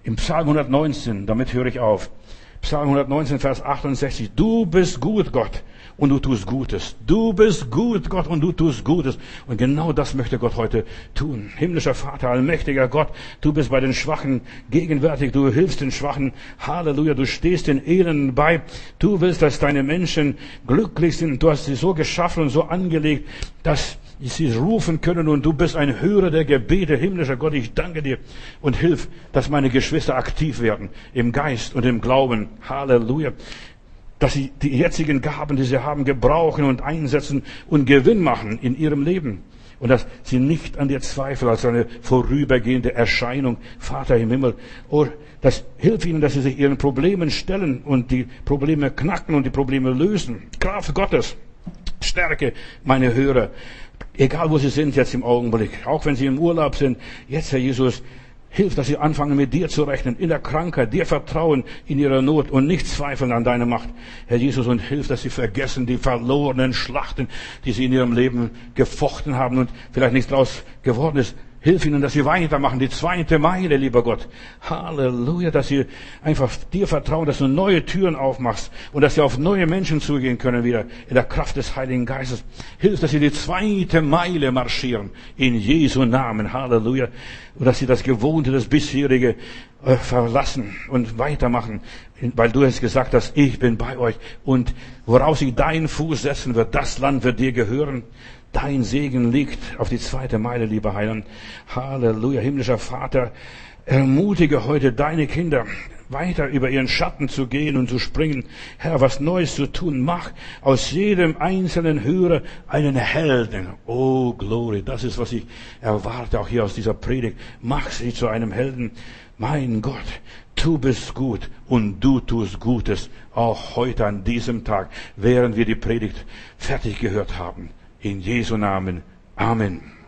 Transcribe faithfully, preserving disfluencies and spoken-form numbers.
Im Psalm hundertneunzehn, damit höre ich auf. Psalm hundertneunzehn, Vers achtundsechzig. Du bist gut, Gott, und du tust Gutes. Du bist gut, Gott, und du tust Gutes. Und genau das möchte Gott heute tun. Himmlischer Vater, allmächtiger Gott, du bist bei den Schwachen gegenwärtig. Du hilfst den Schwachen. Halleluja, du stehst den Elenden bei. Du willst, dass deine Menschen glücklich sind. Du hast sie so geschaffen und so angelegt, dass sie rufen können, und du bist ein Hörer der Gebete. Himmlischer Gott, ich danke dir und hilf, dass meine Geschwister aktiv werden im Geist und im Glauben. Halleluja. Dass sie die jetzigen Gaben, die sie haben, gebrauchen und einsetzen und Gewinn machen in ihrem Leben. Und dass sie nicht an dir zweifeln als eine vorübergehende Erscheinung. Vater im Himmel, oh, das hilft ihnen, dass sie sich ihren Problemen stellen und die Probleme knacken und die Probleme lösen. Kraft Gottes, stärke meine Hörer. Egal wo sie sind jetzt im Augenblick, auch wenn sie im Urlaub sind, jetzt, Herr Jesus, hilf, dass sie anfangen mit dir zu rechnen, in der Krankheit, dir vertrauen in ihrer Not und nicht zweifeln an deine Macht, Herr Jesus, und hilf, dass sie vergessen die verlorenen Schlachten, die sie in ihrem Leben gefochten haben und vielleicht nichts draus geworden ist. Hilf ihnen, dass sie weitermachen, die zweite Meile, lieber Gott. Halleluja, dass sie einfach dir vertrauen, dass du neue Türen aufmachst und dass sie auf neue Menschen zugehen können wieder in der Kraft des Heiligen Geistes. Hilf, dass sie die zweite Meile marschieren in Jesu Namen. Halleluja. Und dass sie das Gewohnte, das bisherige äh, verlassen und weitermachen, weil du es gesagt hast, ich bin bei euch, und worauf sie deinen Fuß setzen wird, das Land wird dir gehören. Dein Segen liegt auf die zweite Meile, lieber Heiland. Halleluja, himmlischer Vater, ermutige heute deine Kinder, weiter über ihren Schatten zu gehen und zu springen. Herr, was Neues zu tun. Mach aus jedem einzelnen Hörer einen Helden. Oh, Glory, das ist, was ich erwarte, auch hier aus dieser Predigt. Mach sie zu einem Helden. Mein Gott, du bist gut und du tust Gutes, auch heute an diesem Tag, während wir die Predigt fertig gehört haben. In Jesu Namen. Amen.